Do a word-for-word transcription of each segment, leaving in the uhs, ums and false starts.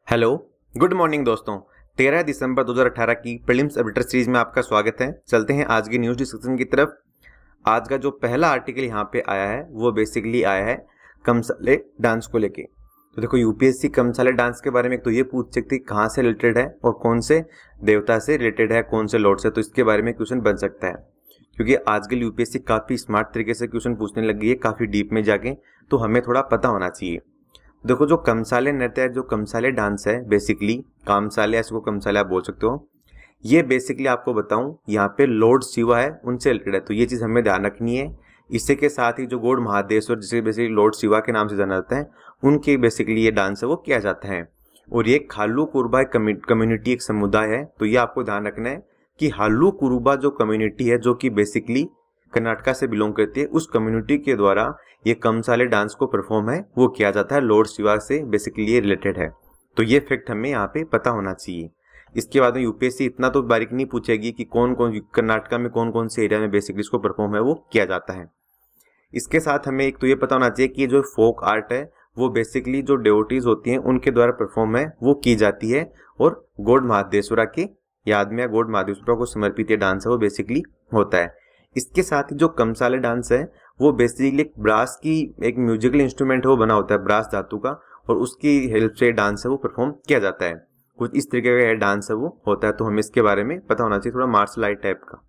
Hello, good morning दोस्तों। तेरह दिसंबर दो हज़ार अठारह की प्रीलिम्स अपडेटर सीरीज में आपका स्वागत है। चलते हैं आज की न्यूज़ डिस्कशन की तरफ। आज का जो पहला आर्टिकल यहाँ पे आया है वो बेसिकली आया है कमसाले डांस को लेके। तो देखो, यूपीएससी कमसाले डांस के बारे में तो ये पूछ सकती है कहाँ से रिलेटेड है और कौन से देवता से रिलेटेड है, कौन से लॉर्ड से, तो इसके बारे में क्वेश्चन बन सकता है। क्योंकि आजकल यूपीएससी काफ़ी स्मार्ट तरीके से क्वेश्चन पूछने लग गई है, काफ़ी डीप में जाके, तो हमें थोड़ा पता होना चाहिए। देखो, जो कमसाले नृत्य है, जो कमसाले डांस है, बेसिकली कामसाले, इसको कमसाले आप बोल सकते हो। ये बेसिकली आपको बताऊं, यहाँ पे लॉर्ड शिवा है उनसे रिलेटेड है, तो ये चीज़ हमें ध्यान रखनी है। इससे के साथ ही जो गॉड महादेश्वर, जिसे बेसिकली लॉर्ड शिवा के नाम से जाना जाता है, उनके बेसिकली ये डांस है वो किया जाता है। और ये हालू कुरुबा कम्युनिटी एक समुदाय है, तो ये आपको ध्यान रखना है कि हालू कुरुबा जो कम्युनिटी है, जो कि बेसिकली कर्नाटका से बिलोंग करती है, उस कम्युनिटी के द्वारा ये कमसाले डांस को परफॉर्म है वो किया जाता है। लॉर्ड शिवा से बेसिकली ये रिलेटेड है, तो ये फैक्ट हमें यहाँ पे पता होना चाहिए। इसके बाद में यूपीएससी इतना तो बारीक नहीं पूछेगी कि कौन कौन कर्नाटका में कौन कौन से एरिया में बेसिकली इसको परफॉर्म है वो किया जाता है। इसके साथ हमें एक तो ये पता होना चाहिए कि जो फोक आर्ट है वो बेसिकली जो डिवोटीज होती हैं उनके द्वारा परफॉर्म है वो की जाती है, और गॉड महादेश्वरा के याद में, गॉड महादेश्वरा को समर्पित ये डांस है वो बेसिकली होता है। इसके साथ ही जो कमसाले डांस है वो बेसिकली एक ब्रास की एक म्यूजिकल इंस्ट्रूमेंट है वो बना होता है ब्रास धातु का, और उसकी हेल्प से डांस है वो परफॉर्म किया जाता है। कुछ इस तरीके का डांस है वो होता है, तो हमें इसके बारे में पता होना चाहिए, थोड़ा मार्शल आर्ट टाइप का।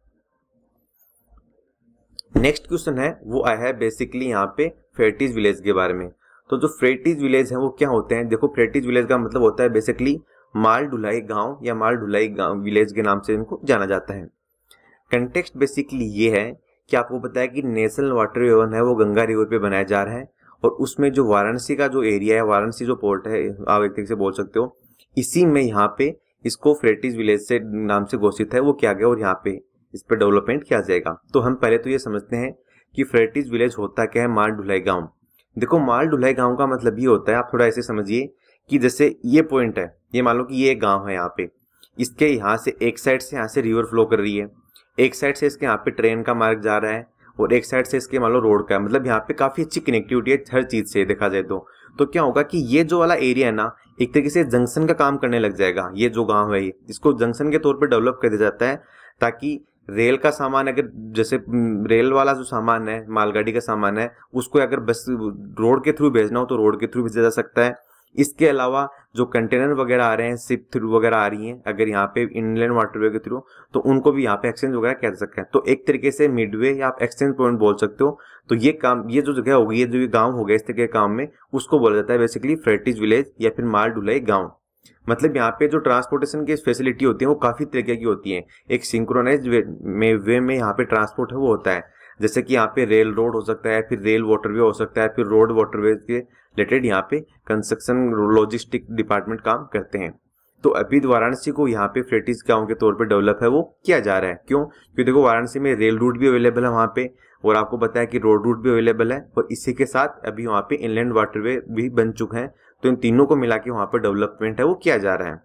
नेक्स्ट क्वेश्चन है वो आया है बेसिकली यहाँ पे फ्रेटीज विलेज के बारे में। तो जो फ्रेटीज विलेज है वो क्या होते हैं? देखो, फ्रेटीज विलेज का मतलब होता है बेसिकली माल ढुलाई गांव या माल ढुलाई गांव विलेज के नाम से इनको जाना जाता है। कंटेक्स्ट बेसिकली ये है कि आपको पता है कि नेशनल वाटर वे है वो गंगा रिवर पे बनाया जा रहा है, और उसमें जो वाराणसी का जो एरिया है, वाराणसी जो पोर्ट है, आप एक तरीके से बोल सकते हो, इसी में यहाँ पे इसको फ्रेटीज विलेज से नाम से घोषित है वो किया गया, और यहाँ पे इस पर डेवलपमेंट किया जाएगा। तो हम पहले तो ये समझते हैं कि फ्रेटीज विलेज होता क्या है। माल ढुलाई गाँव, देखो माल ढुलाई गाँव का मतलब ये होता है, आप थोड़ा ऐसे समझिए कि जैसे ये पॉइंट है, ये मान लो कि ये एक गाँव है, यहाँ पे इसके यहाँ से एक साइड से यहाँ से रिवर फ्लो कर रही है, एक साइड से इसके यहाँ पे ट्रेन का मार्ग जा रहा है, और एक साइड से इसके मान लो रोड का है। मतलब यहाँ पे काफी अच्छी कनेक्टिविटी है हर चीज से देखा जाए तो तो क्या होगा कि ये जो वाला एरिया है ना, एक तरीके से जंक्शन का काम करने लग जाएगा। ये जो गांव है इसको जंक्शन के तौर पे डेवलप कर दिया जाता है, ताकि रेल का सामान, अगर जैसे रेल वाला जो सामान है, मालगाड़ी का सामान है, उसको अगर बस रोड के थ्रू भेजना हो तो रोड के थ्रू भेजा जा सकता है। इसके अलावा जो कंटेनर वगैरह आ रहे हैं, शिप थ्रू वगैरह आ रही हैं, अगर यहाँ पे इनलैंड वाटरवे के थ्रू, तो उनको भी यहाँ पे एक्सचेंज वगैरह किया जा सकता है। तो एक तरीके से मिडवे या आप एक्सचेंज पॉइंट बोल सकते हो। तो ये काम, ये जो जगह होगी, ये जो गांव हो गया इस तरह के काम में, उसको बोला जाता है बेसिकली फ्रेटीज विलेज या फिर माल ढुलाई गाँव। मतलब यहाँ पे जो ट्रांसपोर्टेशन की फैसिलिटी होती है वो काफी तरीके की होती है। एक सिंक्रोनाइज वे में वे में यहाँ पे ट्रांसपोर्ट है वो होता है, जैसे कि यहाँ पे रेल रोड हो सकता है, फिर रेल वाटरवे हो सकता है, फिर रोड वाटरवे के रिलेटेड यहाँ पे कंस्ट्रक्शन लॉजिस्टिक डिपार्टमेंट काम करते हैं। तो अभी वाराणसी को यहाँ पे फ्रेटीज गांव के तौर पे डेवलप है वो किया जा रहा है। क्यों? क्योंकि देखो वाराणसी में रेल रूट भी अवेलेबल है वहाँ पे, और आपको पता है कि रोड रूट भी अवेलेबल है, और इसी के साथ अभी वहाँ पे इनलैंड वाटरवे भी बन चुके हैं। तो इन तीनों को मिला के वहाँ पे डेवलपमेंट है वो किया जा रहा है।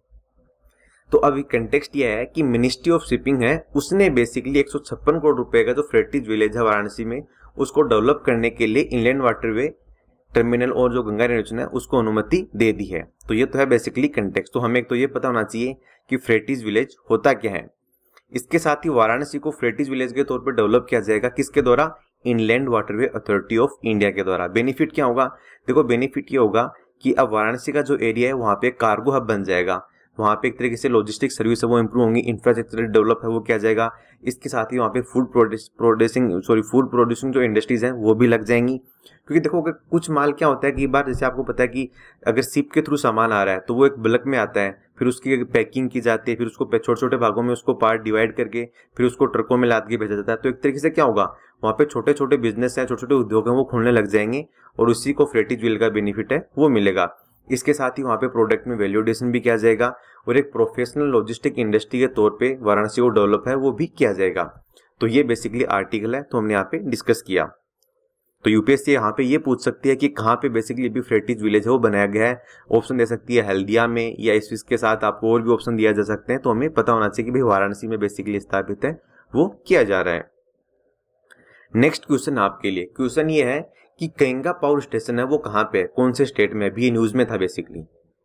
तो अभी कंटेक्स्ट ये है कि मिनिस्ट्री ऑफ शिपिंग है, उसने बेसिकली एक सौ छप्पन करोड़ रुपए का जो फ्रेटीज विलेज है वाराणसी में, उसको डेवलप करने के लिए इनलैंड वाटरवे टर्मिनल और जो गंगा रेलवे है उसको अनुमति दे दी है। तो ये तो है बेसिकली कंटेक्स्ट। तो हमें एक तो ये पता होना चाहिए कि फ्रेटीज विलेज होता क्या है। इसके साथ ही वाराणसी को फ्रेटीज विलेज के तौर पर डेवलप किया जाएगा, किसके द्वारा? Inland waterway authority of India के द्वारा। बेनिफिट क्या होगा? देखो, बेनिफिट ये होगा कि अब वाराणसी का जो एरिया है वहाँ पे कार्गो हब बन जाएगा, वहाँ पे एक तरीके से लॉजिस्टिक सर्विस है वो इंप्रूव होंगी, इंफ्रास्ट्रक्चर डेवलप है वो किया जाएगा। इसके साथ ही वहाँ पे food producing sorry food producing जो इंडस्ट्रीज हैं वो भी लग जाएंगी। क्योंकि देखो, अगर कुछ माल क्या होता है कि बार जैसे आपको पता है कि अगर शिप के थ्रू सामान आ रहा है तो वो एक बल्क में आता है, फिर उसकी पैकिंग की जाती है, फिर उसको छोटे छोटे भागों में उसको पार्ट डिवाइड करके फिर उसको ट्रकों में लाद के भेजा जाता है। तो एक तरीके से क्या होगा, वहाँ पे छोटे छोटे बिजनेस हैं, छोटे छोटे उद्योग हैं वो खुलने लग जाएंगे, और उसी को फ्रेटीज विलेज का बेनिफिट है वो मिलेगा। इसके साथ ही वहाँ पे प्रोडक्ट में वैल्यू एडिशन भी किया जाएगा, और एक प्रोफेशनल लॉजिस्टिक इंडस्ट्री के तौर पे वाराणसी को डेवलप है वो भी किया जाएगा। तो ये बेसिकली आर्टिकल है, तो हमने यहाँ पे डिस्कस किया। तो यूपीएससी यहाँ पे ये पूछ सकती है कि कहाँ पे बेसिकली अभी फ्रेटीज विलेज है वो बनाया गया है। ऑप्शन दे सकती है हल्दिया में, या इसके साथ आपको और भी ऑप्शन दिया जा सकते हैं। तो हमें पता होना चाहिए कि भाई वाराणसी में बेसिकली स्थापित है वो किया जा रहा है। नेक्स्ट क्वेश्चन आपके लिए, क्वेश्चन ये है कि गंगा पावर स्टेशन है वो कहाँ पे है, कौन से स्टेट में? अभी न्यूज में था बेसिकली।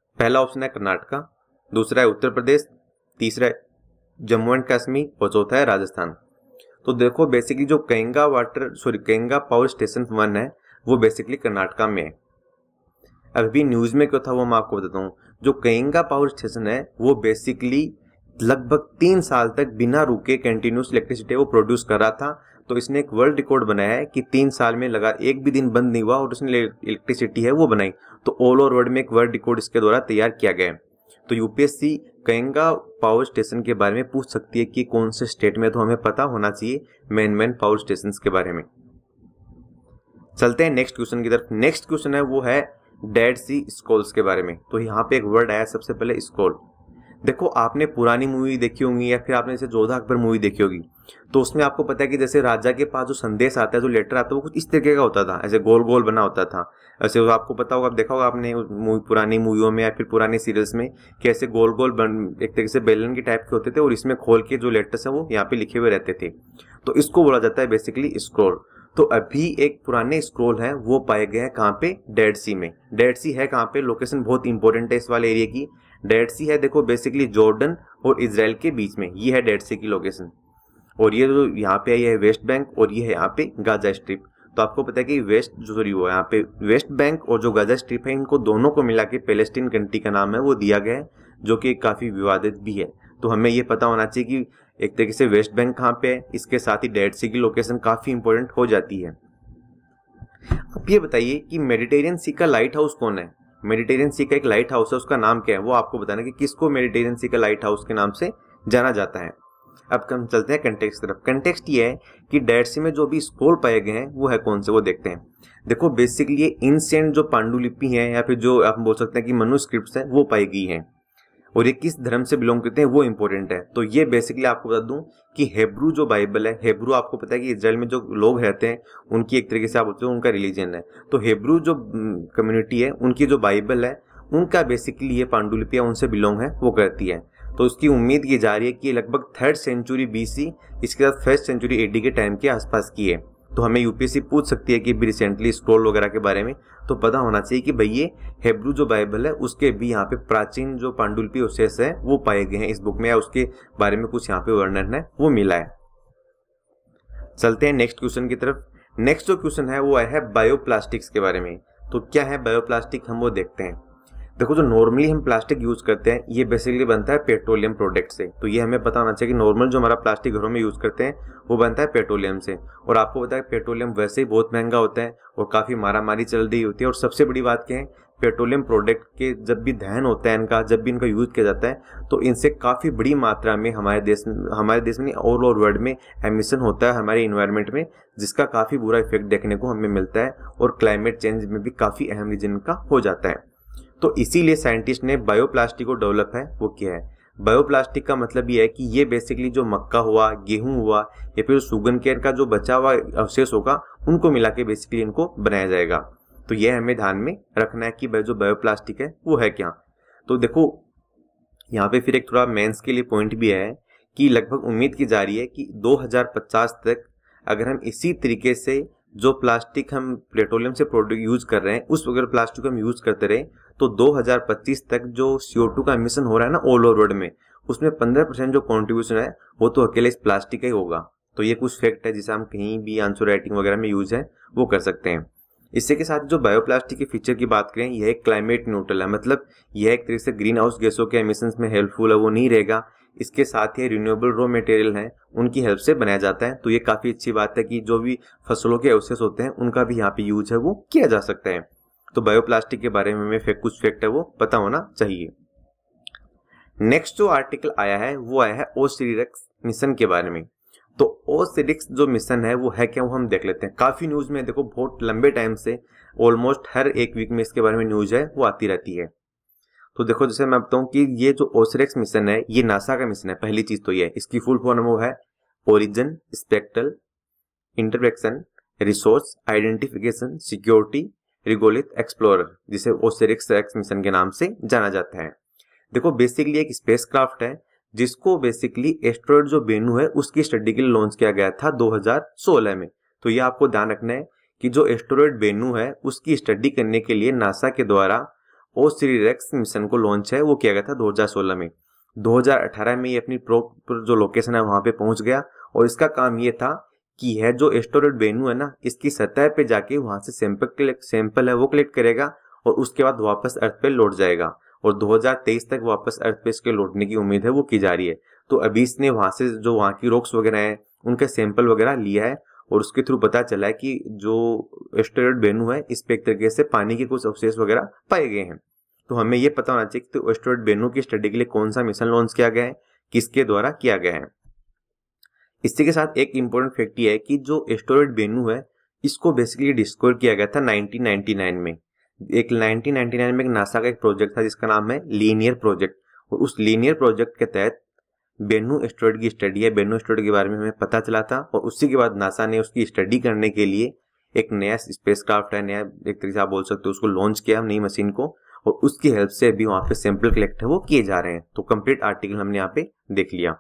पहला ऑप्शन है कर्नाटका, दूसरा है उत्तर प्रदेश, तीसरा है जम्मू एंड कश्मीर और चौथा है राजस्थान। तो देखो बेसिकली जो केंगा वाटर सॉरी केंगा पावर स्टेशन वन है वो बेसिकली कर्नाटका में है। अभी न्यूज में क्यों था वो मैं आपको बताता हूँ। जो केंगा पावर स्टेशन है वो बेसिकली लगभग तीन साल तक बिना रुके कंटिन्यूस इलेक्ट्रिसिटी वो प्रोड्यूस कर रहा था। तो इसने एक वर्ल्ड रिकॉर्ड बनाया है कि तीन साल में लगा एक भी दिन बंद नहीं हुआ और उसने इलेक्ट्रिसिटी है वो बनाई। तो ऑल ओवर वर्ल्ड में एक वर्ल्ड रिकॉर्ड इसके द्वारा तैयार किया गया है। तो यूपीएससी केंगा पावर स्टेशन के बारे में पूछ सकती है कि कौन से स्टेट में, तो हमें पता होना चाहिए मेन मेन पावर स्टेशन के बारे में। चलते हैं नेक्स्ट क्वेश्चन की तरफ। नेक्स्ट क्वेश्चन है वो है डेड सी स्क्रॉल्स के बारे में। तो यहाँ पे एक वर्ड आया सबसे पहले स्क्रॉल। देखो आपने पुरानी मूवी देखी होंगी या फिर आपने जैसे जोधा अकबर मूवी देखी होगी, तो उसमें आपको पता है कि जैसे राजा के पास जो संदेश आता है, जो लेटर आता है, वो कुछ इस तरीके का होता था, ऐसे गोल गोल बना होता था। ऐसे आपको पता होगा, देखा होगा आपने मूवी, पुरानी मूवियों में या फिर पुरानी सीरियल्स में कि ऐसे गोल गोल बन एक तरीके से बेलन के टाइप के होते थे और इसमें खोल के जो लेटर्स है वो यहाँ पे लिखे हुए रहते थे। तो इसको बोला जाता है बेसिकली स्क्रॉल। तो अभी एक पुराने स्क्रॉल है वो पाए गए हैं कहाँ पे, डेड सी में। डेड सी है कहाँ पे, लोकेशन बहुत इंपॉर्टेंट है इस वाले एरिया की। डेड सी है देखो बेसिकली जॉर्डन और इजराइल के बीच में, ये है डेड सी की लोकेशन। और ये जो यहाँ पे है ये है वेस्ट बैंक और ये है यहाँ पे गाजा स्ट्रिप। तो आपको पता है कि वेस्ट जो सॉरी वो यहाँ पे वेस्ट बैंक और जो गाजा स्ट्रिप है, इनको दोनों को मिला के पैलेस्टीन कंट्री का नाम है वो दिया गया है, जो कि काफी विवादित भी है। तो हमें ये पता होना चाहिए कि एक तरीके से वेस्ट बैंक कहाँ पे है, इसके साथ ही डेड सी की लोकेशन काफी इंपॉर्टेंट हो जाती है। अब ये बताइए कि मेडिटेरियन सी का लाइट हाउस कौन है। मेडिटेरियन सी का एक लाइट हाउस है, उसका नाम क्या है वो आपको बताना कि किसको मेडिटेरियन सी का लाइट हाउस के नाम से जाना जाता है। अब हम चलते हैं कंटेक्स्ट तरफ। कंटेक्स्ट ये है कि डेड सी में जो भी स्क्रॉल पाए गए हैं वो है कौन से, वो देखते हैं। देखो बेसिकली ये इंसेंट जो पांडुलिपि है या फिर जो आप बोल सकते हैं कि मनुस्क्रिप्ट्स है वो पाई गई हैं, और ये किस धर्म से बिलोंग करते हैं वो इंपॉर्टेंट है। तो ये बेसिकली आपको बता दूं कि हेब्रू जो बाइबल है, हेब्रू आपको पता है कि इजराइल में जो लोग रहते हैं उनकी एक तरीके से आप बोलते हो उनका रिलीजन है। तो हेब्रू जो कम्युनिटी है उनकी जो बाइबल है उनका बेसिकली ये पांडुलिपियां उनसे बिलोंग है वो करती है। तो उसकी उम्मीद की जा रही है कि लगभग थर्ड सेंचुरी बीसी, इसके साथ फर्स्ट सेंचुरी एडी के टाइम के आसपास की है। तो हमें यूपीएससी पूछ सकती है कि भी रिसेंटली स्क्रॉल वगैरह के बारे में, तो पता होना चाहिए कि भाई ये हेब्रू जो बाइबल है उसके भी यहाँ पे प्राचीन जो पांडुलिपि अवशेष है वो पाए गए हैं इस बुक में, या उसके बारे में कुछ यहाँ पे वर्णन है वो मिला है। चलते हैं नेक्स्ट क्वेश्चन की तरफ। नेक्स्ट जो क्वेश्चन है वो है बायोप्लास्टिक्स के बारे में। तो क्या है बायोप्लास्टिक, हम वो देखते हैं। देखो जो नॉर्मली हम प्लास्टिक यूज करते हैं ये बेसिकली बनता है पेट्रोलियम प्रोडक्ट से। तो ये हमें पता होना चाहिए कि नॉर्मल जो हमारा प्लास्टिक घरों में यूज करते हैं वो बनता है पेट्रोलियम से। और आपको पता है पेट्रोलियम वैसे ही बहुत महंगा होता है और काफी मारामारी चल रही होती है। और सबसे बड़ी बात क्या है, पेट्रोलियम प्रोडक्ट के जब भी दहन होता है इनका, जब भी इनका यूज किया जाता है तो इनसे काफी बड़ी मात्रा में हमारे देश हमारे देश में ऑल ओवर वर्ल्ड में एमिशन होता है हमारे इन्वायरमेंट में, जिसका काफी बुरा इफेक्ट देखने को हमें मिलता है और क्लाइमेट चेंज में भी काफी अहम रीजन का हो जाता है। तो इसीलिए साइंटिस्ट ने बायोप्लास्टिक को डेवलप है वो किया है। बायोप्लास्टिक का मतलब ये है कि ये बेसिकली जो मक्का हुआ, गेहूं हुआ या फिर शुगर केयर का जो बचा हुआ अवशेष होगा उनको मिला के बेसिकली इनको बनाया जाएगा। तो ये हमें ध्यान में रखना है कि जो बायोप्लास्टिक है वो है क्या। तो देखो यहाँ पे फिर एक थोड़ा मेंस के लिए पॉइंट भी है कि लगभग उम्मीद की जा रही है कि दो हज़ार पचास तक अगर हम इसी तरीके से जो प्लास्टिक हम पेट्रोलियम से प्रोडक्ट यूज कर रहे हैं उस अगर प्लास्टिक हम यूज करते रहे तो दो हज़ार पच्चीस तक जो सी ओ टू का एमिशन हो रहा है ना ऑल ओवर वर्ल्ड में, उसमें पंद्रह परसेंट जो कंट्रीब्यूशन है वो तो अकेले इस प्लास्टिक का ही होगा। तो ये कुछ फैक्ट है जिसे हम कहीं भी आंसर राइटिंग वगैरह में यूज है वो कर सकते हैं। इससे के साथ जो बायोप्लास्टिक के फीचर की बात करें, यह एक क्लाइमेट न्यूट्रल है, मतलब यह एक तरीके से ग्रीन हाउस गैसों के एमिशंस में हेल्पफुल है वो नहीं रहेगा। इसके साथ ही रिन्यूएबल रॉ मटेरियल है उनकी हेल्प से बनाया जाता है। तो ये काफी अच्छी बात है कि जो भी फसलों के अवशेष होते हैं उनका भी यहाँ पे यूज है वो किया जा सकता है। तो बायोप्लास्टिक के बारे में हमें कुछ फैक्ट है वो पता होना चाहिए। नेक्स्ट जो आर्टिकल आया है वो आया है ओसिरिक्स मिशन के बारे में। तो ओसिरिक्स जो मिशन है वो है क्या, वो हम देख लेते हैं। काफी न्यूज में देखो बहुत लंबे टाइम से ऑलमोस्ट हर एक वीक में इसके बारे में न्यूज है वो आती रहती है। तो देखो जैसे मैं बताऊं कि ये जो ओसिरिक्स मिशन है ये नासा का मिशन है। पहली चीज तो ये है, इसकी फुल फॉर्म वो है origin spectral interpretation resource identification security regolith explorer, जिसे ओसिरिक्स मिशन के नाम से जाना जाता है। देखो बेसिकली एक स्पेसक्राफ्ट है जिसको बेसिकली एस्ट्रॉयड जो बेनू है उसकी स्टडी के लिए लॉन्च किया गया था दो हज़ार सोलह में। तो ये आपको ध्यान रखना है कि जो एस्ट्रॉयड बेनू है उसकी स्टडी करने के लिए नासा के द्वारा ओसिरिस मिशन को लॉन्च है वो किया गया था दो हज़ार सोलह में। दो हज़ार अठारह में ये अपनी प्रॉपर जो लोकेशन है वहां पे पहुंच गया और इसका काम ये था कि है जो एस्टेरॉयड बेनू है ना, इसकी सतह पे जाके वहां से सैंपल सैंपल है वो कलेक्ट करेगा और उसके बाद वापस अर्थ पे लौट जाएगा और दो हज़ार तेईस तक वापस अर्थ पे इसके लौटने की उम्मीद है वो की जा रही है। तो अभी इसने वहां से जो वहां की रॉक्स वगैरह है उनके सैंपल वगैरह लिया है और उसके थ्रू पता चला है कि जो एस्टेरॉयड बेनू है इस पे एक तरीके से पानी के कुछ अवशेष वगैरह पाए गए हैं। तो हमें ये पता होना चाहिए कि तो एस्टेरॉयड बेनू की स्टडी के लिए कौन सा मिशन लॉन्च किया गया है, किसके द्वारा किया गया है। इसी के साथ एक इम्पोर्टेंट फैक्ट ये है कि जो एस्टेरॉयड बेनू है इसको बेसिकली डिस्कवर किया गया था नाइनटीन नाइंटी नाइन में। एक नाइनटीन नाइंटी नाइन में एक नासा का एक प्रोजेक्ट था जिसका नाम है लीनियर प्रोजेक्ट और उस लीनियर प्रोजेक्ट के तहत बेनू एस्टेरॉयड की स्टडी है, बेनू एस्टेरॉयड के बारे में हमें पता चला था और उसी के बाद नासा ने उसकी स्टडी करने के लिए एक नया स्पेसक्राफ्ट है, नया एक तरीके से आप बोल सकते हो उसको लॉन्च किया नई मशीन को और उसकी हेल्प से अभी वहां पे सैंपल कलेक्ट है वो किए जा रहे हैं। तो कंप्लीट आर्टिकल हमने यहाँ पे देख लिया।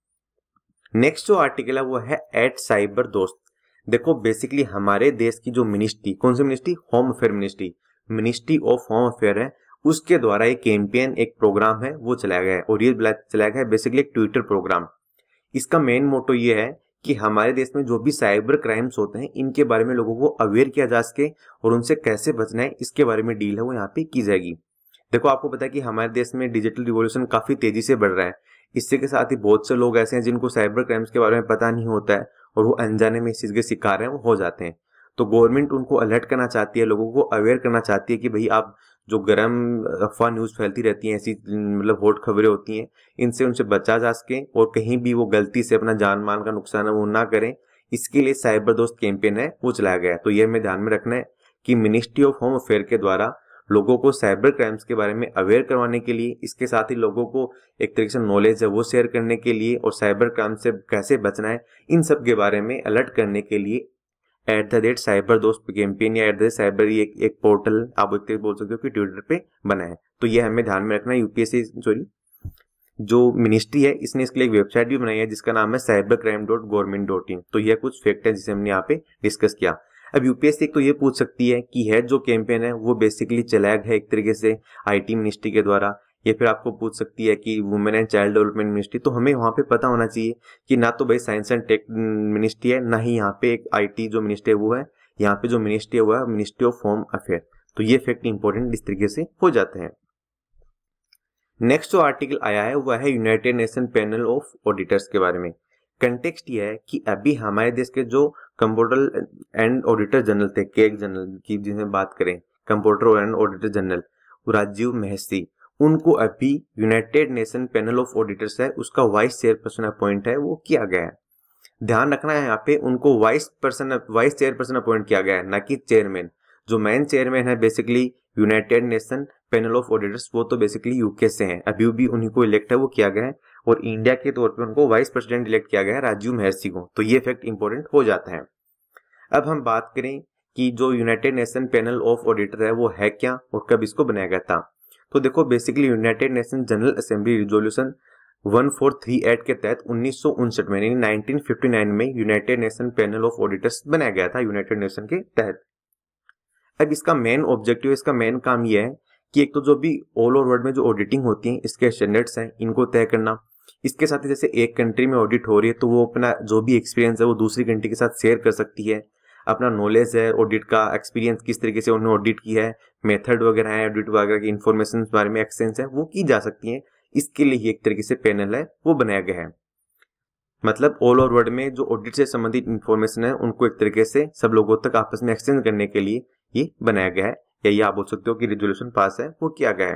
नेक्स्ट जो आर्टिकल है वो है एट साइबर दोस्त। देखो बेसिकली हमारे देश की जो मिनिस्ट्री, कौन सी ministry, home affair ministry, ministry of home affair है, उसके द्वारा एक कैंपेन एक प्रोग्राम है वो चलाया गया है और ये चलाया गया है बेसिकली एक ट्विटर प्रोग्राम। इसका मेन मोटो ये है कि हमारे देश में जो भी साइबर क्राइम्स होते हैं इनके बारे में लोगों को अवेयर किया जा सके और उनसे कैसे बचना है इसके बारे में डील है वो यहाँ पे की जाएगी। देखो आपको पता है कि हमारे देश में डिजिटल रिवॉल्यूशन काफी तेजी से बढ़ रहा है। इससे के साथ ही बहुत से लोग ऐसे हैं जिनको साइबर क्राइम्स के बारे में पता नहीं होता है और वो अनजाने में इस चीज के शिकार हैं वो हो जाते हैं। तो गवर्नमेंट उनको अलर्ट करना चाहती है, लोगों को अवेयर करना चाहती है कि भाई आप जो गर्म अफवाह न्यूज फैलती रहती हैं, ऐसी मतलब हॉट खबरें होती हैं, इनसे उनसे बचा जा सके और कहीं भी वो गलती से अपना जान मान का नुकसान है वो ना करें। इसके लिए साइबर दोस्त कैंपेन है वो चलाया गया है। तो ये हमें ध्यान में रखना है कि मिनिस्ट्री ऑफ होम अफेयर के द्वारा लोगों को साइबर क्राइम्स के बारे में अवेयर करवाने के लिए, इसके साथ ही लोगों को एक तरीके से नॉलेज है वो शेयर करने के लिए और साइबर क्राइम से कैसे बचना है इन सब के बारे में अलर्ट करने के लिए at the rate cyber Dost campaign या एट द रेट साइबर एक, एक पोर्टल आप एक बोल सकते हो कि ट्विटर पे बना है। तो ये हमें ध्यान में रखना है। यूपीएससी सॉरी जो मिनिस्ट्री है इसने इसके लिए एक वेबसाइट भी बनाई है जिसका नाम है cyber crime dot government dot in. तो यह कुछ फैक्ट है जिसे हमने यहाँ पे डिस्कस किया। अब यूपीएससी तो ये पूछ सकती है कि है जो कैंपेन है वो बेसिकली चलाया गया है एक तरीके से आईटी मिनिस्ट्री के द्वारा, या फिर आपको पूछ सकती है कि women and child development ministry. तो हमें वहां पे पता होना चाहिए कि ना तो भाई साइंस एंड टेक मिनिस्ट्री है, ना ही यहाँ पे एक आईटी जो मिनिस्ट्री है वो है, यहाँ पे जो मिनिस्ट्री है वो है मिनिस्ट्री ऑफ होम अफेयर। तो ये फैक्ट इंपॉर्टेंट इस तरीके से हो जाते हैं। नेक्स्ट जो आर्टिकल आया है वह है United Nation panel of auditors के बारे में। कंटेक्स्ट ये है कि अभी हमारे देश के जो कंप्यूटर एंड ऑडिटर जनरल थे, केक जनरल की जिन्हें बात करें, computer and auditor general Rajiv Mehrishi, उनको अभी United Nation panel of auditors है उसका वाइस चेयरपर्सन अपॉइंट है वो किया गया है। ध्यान रखना है यहाँ पे उनको vice person vice chairperson appoint किया गया है, ना कि चेयरमैन। जो मेन चेयरमैन है basically United Nation panel of auditors वो तो बेसिकली यूके से हैं, अभी भी उन्हीं को इलेक्ट है वो किया गया है और इंडिया के तौर पे उनको वाइस प्रेसिडेंट इलेक्ट किया गया है राजीव महर्षि को। तो ये फैक्ट इंपॉर्टेंट हो जाता है। अब हम बात करें कि जो United Nation panel of auditor है वो है क्या और कब इसको बनाया गया था। तो देखो basically United Nation General Assembly resolution one four three eight के तहत उन्नीस सौ उनसठ में यानी नाइनटीन फिफ्टी नाइन में United Nation panel of auditors बनाया गया था यूनाइटेड नेशन के तहत। अब इसका मेन ऑब्जेक्टिव, इसका मेन काम यह है कि एक तो जो भी ऑल ओवर वर्ल्ड में जो ऑडिटिंग होती है इसके स्टैंडर्ड्स हैं इनको तय करना। इसके साथ ही जैसे एक कंट्री में ऑडिट हो रही है तो वो अपना जो भी एक्सपीरियंस है वो दूसरी कंट्री के साथ शेयर कर सकती है, अपना नॉलेज है ऑडिट का, एक्सपीरियंस किस तरीके से उन्होंने ऑडिट किया है, मेथड वगैरह है ऑडिट वगैरह की इन्फॉर्मेशन बारे में एक्सचेंज है वो की जा सकती है। इसके लिए एक तरीके से पैनल है वो बनाया गया है। मतलब ऑल ओवर वर्ल्ड में जो ऑडिट से संबंधित इन्फॉर्मेशन है उनको एक तरीके से सब लोगों तक आपस में एक्सचेंज करने के लिए ये बनाया गया है, या ये आप बोल सकते हो कि रेजोल्यूशन पास है वो किया गया है।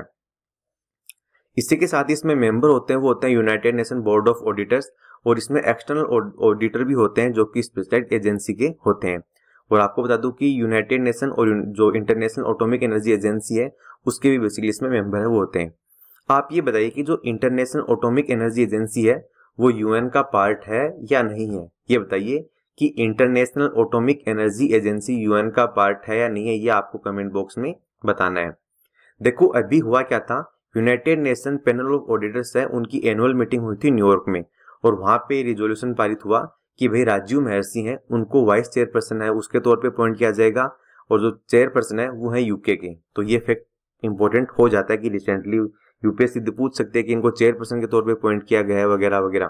इसी के साथ ही इसमें मेंबर होते हैं वो होते हैं United Nation board of auditors और इसमें एक्सटर्नल ऑडिटर भी होते हैं जो कि स्पेशलाइज्ड एजेंसी के होते हैं। और आपको बता दूं कि यूनाइटेड नेशन और जो इंटरनेशनल एटॉमिक एनर्जी एजेंसी है उसके भी बेसिकली इसमें मेंबर है वो होते हैं। आप ये बताइए कि जो इंटरनेशनल एटॉमिक एनर्जी एजेंसी है वो यूएन का पार्ट है या नहीं है। ये बताइए कि International Atomic Energy Agency UN का पार्ट है या नहीं है, ये आपको कमेंट बॉक्स में बताना है। देखो अभी हुआ क्या था, United Nation panel of auditors है उनकी एनुअल मीटिंग हुई थी न्यूयॉर्क में और वहां पे रिजोल्यूशन पारित हुआ कि भाई राजीव महर्षि हैं उनको वाइस चेयरपर्सन है उसके तौर पे अपॉइंट किया जाएगा और जो चेयरपर्सन है वो है यूके के। तो ये फैक्ट इंपॉर्टेंट हो जाता है कि रिसेंटली यूपीएससी पूछ सकते हैं कि इनको चेयरपर्सन के तौर पे अपॉइंट किया गया है वगैरह वगैरह।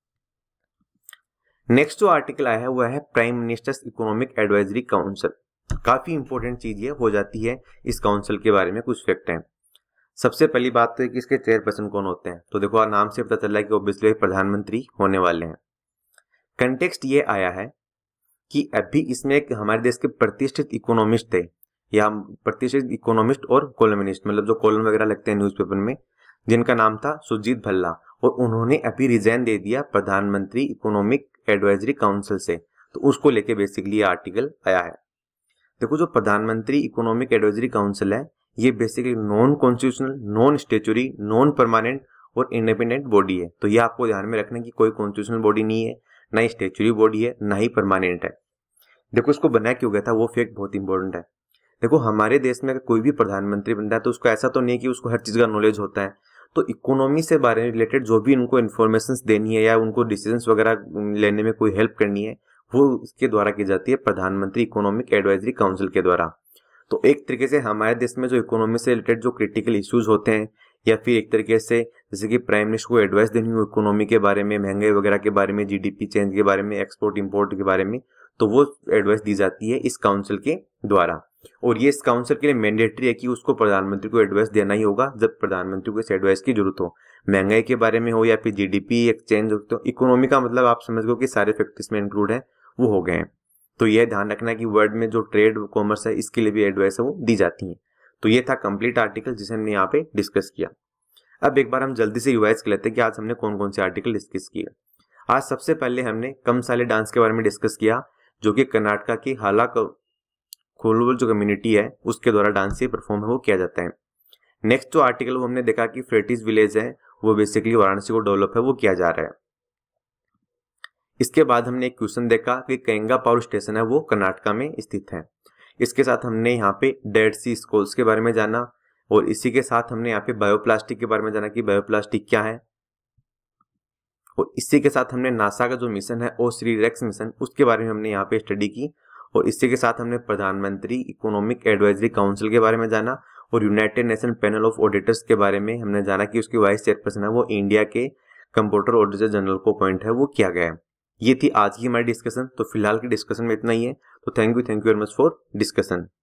नेक्स्ट जो आर्टिकल आया है वो है prime ministers economic advisory council. काफी इंपॉर्टेंट चीज ये हो जाती है इस काउंसिल के बारे में कुछ फैक्ट हैं। सबसे पहली बात तो है कि इसके चेयरपर्सन कौन होते हैं, तो देखो नाम से पता चल रहा है कि ऑब्वियसली प्रधानमंत्री होने वाले हैं। कंटेक्स्ट ये आया है कि अभी इसमें एक हमारे देश के प्रतिष्ठित इकोनॉमिस्ट थे या प्रतिष्ठित इकोनॉमिस्ट और कॉलमिनिस्ट, मतलब जो कॉलम वगैरह लगते हैं न्यूज़पेपर में, जिनका नाम था सुजीत भल्ला, और उन्होंने अभी रिजाइन दे दिया प्रधानमंत्री इकोनॉमिक एडवाइजरी काउंसिल से। तो उसको लेके बेसिकली ये आर्टिकल आया है। देखो जो प्रधानमंत्री इकोनॉमिक एडवाइजरी काउंसिल है ये basically non constitutional, non statutory, non permanent और इंडिपेंडेंट बॉडी है। तो ये आपको ध्यान में रखना कि कोई कॉन्स्टिट्यूशनल बॉडी नहीं है, ना ही स्टेचुरी बॉडी है, ना ही परमानेंट है। देखो इसको बनाया क्यों गया था वो फैक्ट बहुत इंपॉर्टेंट है। देखो हमारे देश में अगर कोई भी प्रधानमंत्री बनता है तो उसको ऐसा तो नहीं है कि उसको हर चीज का नॉलेज होता है। तो इकोनॉमी से बारे में रिलेटेड जो भी उनको इन्फॉर्मेशन देनी है या उनको डिसीजंस वगैरह लेने में कोई हेल्प करनी है वो उसके द्वारा की जाती है, प्रधानमंत्री इकोनॉमिक एडवाइजरी काउंसिल के द्वारा। तो एक तरीके से हमारे देश में जो इकोनॉमी से रिलेटेड जो क्रिटिकल इश्यूज होते हैं या फिर एक तरीके से जैसे कि प्राइम मिनिस्टर को एडवाइस देनी हो इकोनॉमी के बारे में, महंगाई वगैरह के बारे में, जीडीपी चेंज के बारे में, एक्सपोर्ट इंपोर्ट के बारे में, तो वो एडवाइस दी जाती है इस काउंसिल के द्वारा। और ये इस काउंसिल के लिए मैंडेटरी है कि उसको प्रधानमंत्री को एडवाइस देना ही होगा जब प्रधानमंत्री को इस एडवाइस की जरूरत हो, महंगाई के बारे में हो या फिर जीडीपी एक्सचेंज हो। तो इकोनॉमी का मतलब आप समझ गए कि सारे फैक्टर्स में इंक्लूड है वो हो गए हैं। तो यह ध्यान रखना है कि वर्ल्ड में जो ट्रेड कॉमर्स है इसके लिए भी एडवाइस है वो दी जाती है। तो ये था कंप्लीट आर्टिकल जिसे हमने यहाँ पे डिस्कस किया। अब एक बार हम जल्दी से रिवाइज कर लेते हैं कि आज हमने कौन कौन से आर्टिकल डिस्कस किए। आज सबसे पहले हमने कमसाले डांस के बारे में डिस्कस किया, जो कि कर्नाटका की हाला कोलवल जो कम्युनिटी है उसके द्वारा डांस से परफॉर्म है वो किया जाता है। नेक्स्ट जो आर्टिकल वो हमने देखा कि फ्रेटिस विलेज है वो बेसिकली वाराणसी को डेवलप है वो किया जा रहा है। इसके बाद हमने एक क्वेश्चन देखा कि केंगा पावर स्टेशन है वो कर्नाटका में स्थित है। इसके साथ हमने यहाँ पे डेड सी स्कॉल्स के बारे में जाना, और इसी के साथ हमने यहाँ पे बायोप्लास्टिक के बारे में जाना कि बायोप्लास्टिक क्या है, और इसी के साथ हमने नासा का जो मिशन है ओ श्री रेक्स मिशन उसके बारे में हमने यहाँ पे स्टडी की, और इसी के साथ हमने प्रधानमंत्री इकोनॉमिक एडवाइजरी काउंसिल के बारे में जाना, और United Nation panel of auditors के बारे में हमने जाना कि उसकी वाइस चेयरपर्सन है वो इंडिया के कंप्यूटर ऑडिटर जनरल को अपॉइंट है वो किया गया है। ये थी आज की हमारी डिस्कशन। तो फिलहाल की डिस्कशन में इतना ही है। तो thank you thank you very much for discussion.